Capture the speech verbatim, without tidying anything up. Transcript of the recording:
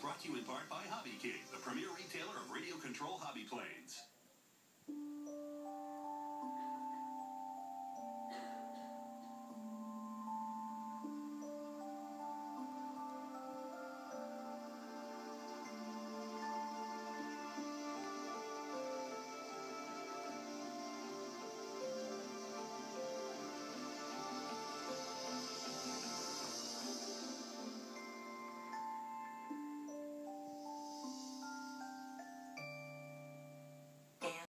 brought to you in part by Hobbyking, the premier retailer of radio control hobby planes.